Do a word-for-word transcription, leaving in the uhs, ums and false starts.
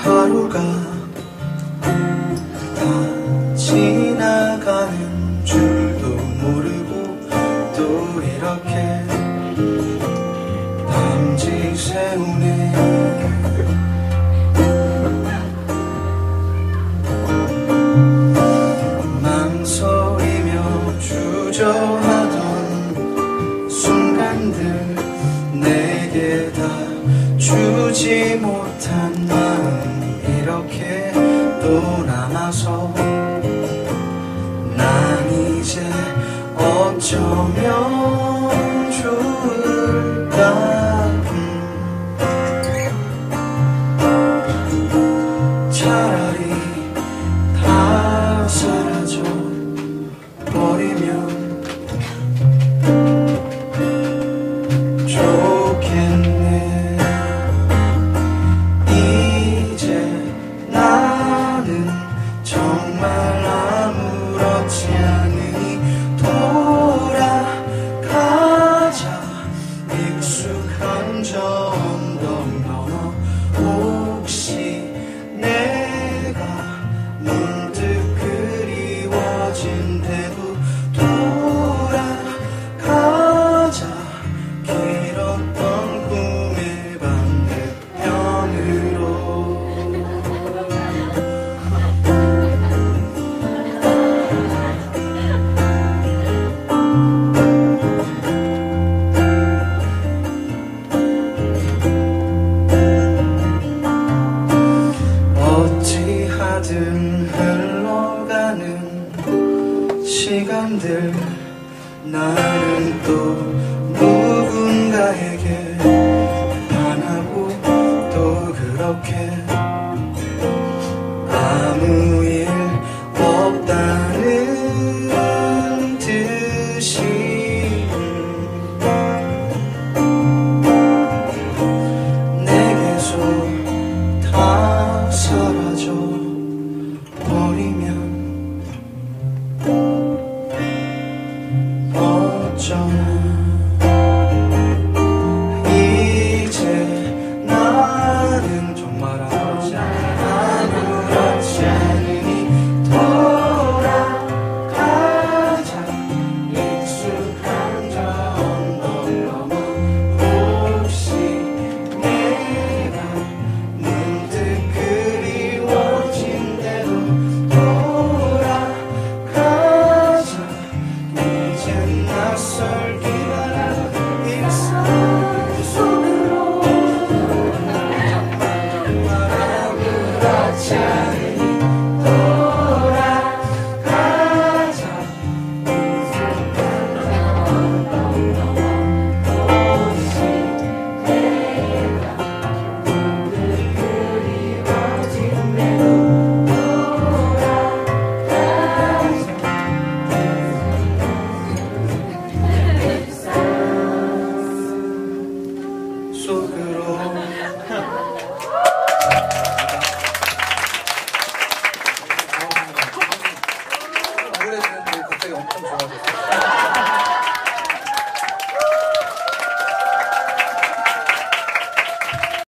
하루가 다 지나가는 줄도 모르고 또 이렇게 남짓 세우네. 망설이며 주저하던 순간들 내게 다 주지 못한 마음 이렇게 또 남아서 난 이제 어쩌면 좋을까. 음. 차라리 다 사라져 버리면 좋겠네. 이제 나는 정말 아무렇지 않으니 돌아가자. 익숙한 저 언덕 넘어 혹시 내가 문득 그리워진대도 돌아가자. 길었던 꿈의 반대편으로. 어찌하든 흘러가는 시간들 나는 또 누군가에게 반하고 또 그렇게 아무 일 없다는 듯이 내게서 다 사라져 버리면 어쩌나. 이제 나는 정말 아무렇지 않으니 돌아가자. 익숙한 저 언덕 넘어 혹시 내가 문득 그리워진대도 돌아가자. 이젠 낯설기만 한 일상 속으로 정말 정말 아무렇지 않은